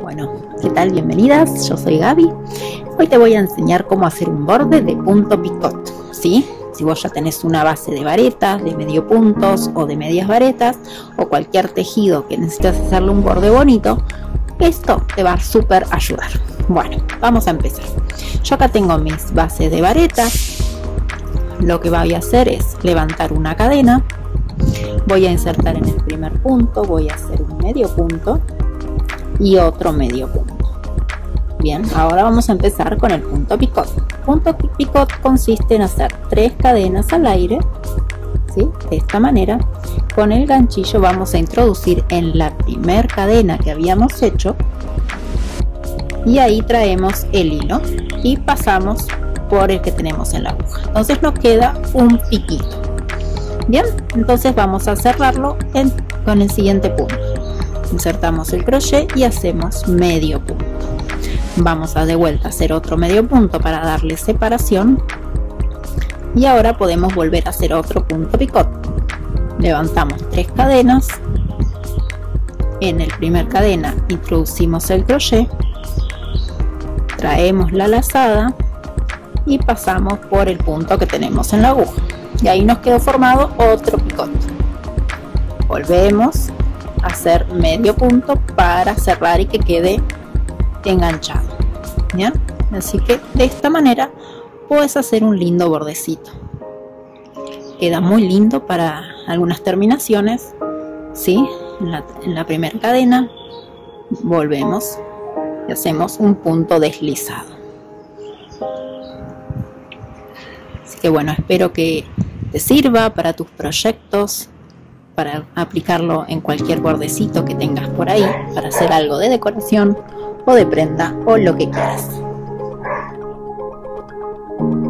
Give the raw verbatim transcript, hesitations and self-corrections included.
Bueno, ¿qué tal? Bienvenidas, yo soy Gaby. Hoy te voy a enseñar cómo hacer un borde de punto picot, ¿sí? Si vos ya tenés una base de varetas, de medio puntos o de medias varetas o cualquier tejido que necesitas hacerle un borde bonito, esto te va a súper ayudar. Bueno, vamos a empezar. Yo acá tengo mis bases de varetas. Lo que voy a hacer es levantar una cadena. Voy a insertar en el primer punto, voy a hacer un medio punto y otro medio punto. Bien, ahora vamos a empezar con el punto picot. Punto picot consiste en hacer tres cadenas al aire, ¿sí? De esta manera. Con el ganchillo vamos a introducir en la primera cadena que habíamos hecho y ahí traemos el hilo y pasamos por el que tenemos en la aguja. Entonces nos queda un piquito. Bien, entonces vamos a cerrarlo en, con el siguiente punto. Insertamos el crochet y hacemos medio punto. Vamos a de vuelta a hacer otro medio punto para darle separación y ahora podemos volver a hacer otro punto picot. Levantamos tres cadenas, en el primer cadena introducimos el crochet, traemos la lazada y pasamos por el punto que tenemos en la aguja y ahí nos quedó formado otro picot. Volvemos a hacer medio punto para cerrar y que quede enganchado. ¿Bien? Así que de esta manera puedes hacer un lindo bordecito. Queda muy lindo para algunas terminaciones, ¿sí? En la, en la primera cadena volvemos y hacemos un punto deslizado. Así que bueno, espero que te sirva para tus proyectos, para aplicarlo en cualquier bordecito que tengas por ahí, para hacer algo de decoración o de prenda o lo que quieras.